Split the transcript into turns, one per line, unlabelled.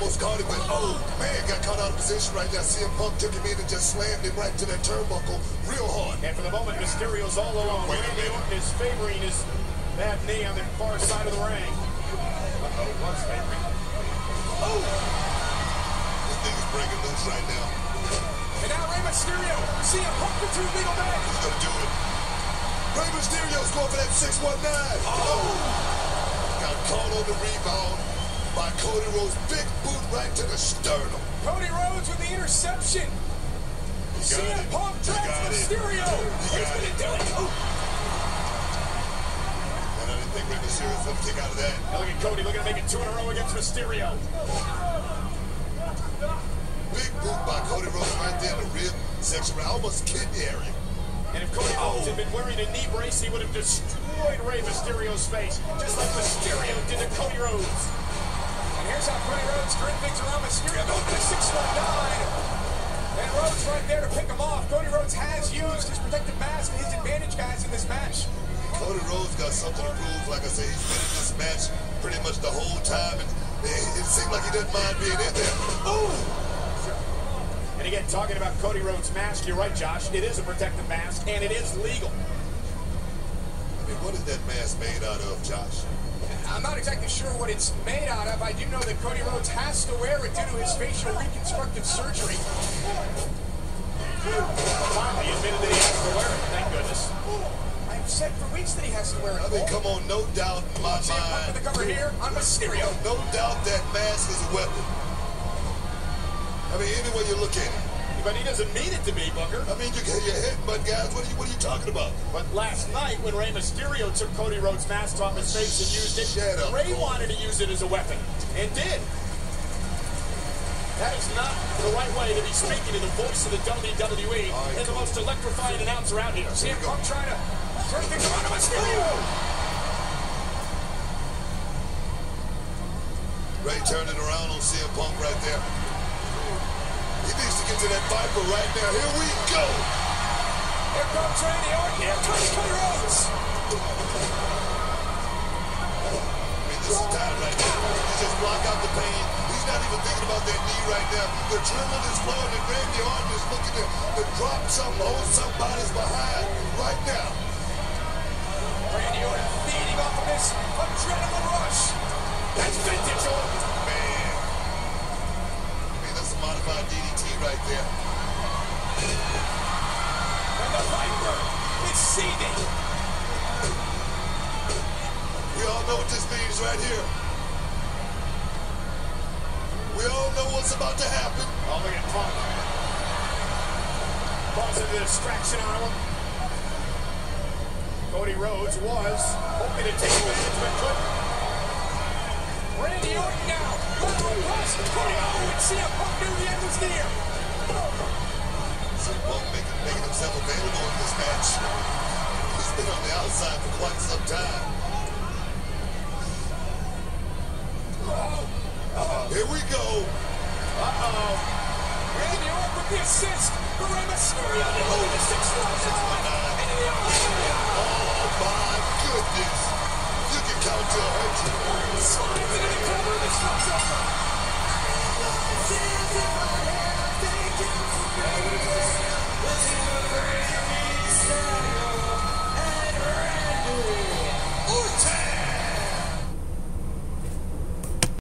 almost caught him, but oh, man, got caught out of position right there. CM Punk took him in and just slammed him right to that turnbuckle real hard.
And for the moment, Mysterio's all alone. Randy Orton is favoring his bad knee on the far side of the ring. Uh-oh, what's favoring?
Oh! This thing is breaking loose right now.
And now Rey Mysterio, CM Punk with 2 legal men.
Who's gonna do it? Rey Mysterio's going for that 619. Oh! Got caught on the rebound by Cody Rhodes. Big boot right to the sternum.
Cody Rhodes with the interception. CM Punk drags Mysterio. He's going to do it. Oh.
And I didn't think Rey Mysterio's going to kick out of that.
Now look at Cody looking to make it 2 in a row against Mysterio.
Big boot by Cody Rhodes right there in the rib section, almost kidney area.
And if Cody Rhodes had been wearing a knee brace, he would have destroyed Rey Mysterio's face, just like Mysterio did to Cody Rhodes. And here's how Cody Rhodes turned things around. Mysterio going for the 619. And Rhodes right there to pick him off. Cody Rhodes has used his protective mask and his advantage, guys, in this match.
Cody Rhodes got something to prove. Like I say, he's been in this match pretty much the whole time, and it seemed like he didn't mind being in there. Ooh!
And again, talking about Cody Rhodes' mask, you're right, Josh. It is a protective mask, and it is legal.
I mean, what is that mask made out of, Josh?
I'm not exactly sure what it's made out of. I do know that Cody Rhodes has to wear it due to his facial reconstructive surgery.
Finally, he admitted that he has to wear it. Thank goodness.
I've said for weeks that he has to wear it.
I mean, come on, no doubt in my mind.
With the cover here on Mysterio.
No doubt that mask is a weapon. I mean, any way you look at it.
But he doesn't mean it to be, Booker.
I mean, you get your head, but guys, what are you talking about?
But last night, when Rey Mysterio took Cody Rhodes' mask off his face and used it, Rey wanted to use it as a weapon, and did. That is not the right way to be speaking to the voice of the WWE and the most electrifying announcer out here.
CM Punk trying to turn things around to Mysterio.
Rey turned it around on CM Punk right there. He needs to get to that Viper right now. Here we go.
Here comes Randy Orton. Here comes Cody Rhodes.
I mean, this is time right now. He just block out the pain. He's not even thinking about that knee right now. The adrenaline is flowing, and Randy Orton is looking to drop something, hold somebody's behind right now.
Randy Orton feeding off of this adrenaline rush.
That's vintage Orton.
Modified DDT right there.
And the Viper is seething.
We all know what this means right here. We all know what's about to happen.
Oh, look at Punk. Causing the distraction on him. Cody Rhodes was hoping to take advantage, but couldn't.
Randy Orton now. Lateral press. Cody and CM Punk knew the end was near.
CM Punk making himself available in this match. He's been on the outside for quite some time. Here we go.
Randy Orton with the assist for Rey Mysterio. Oh, the 619. Into the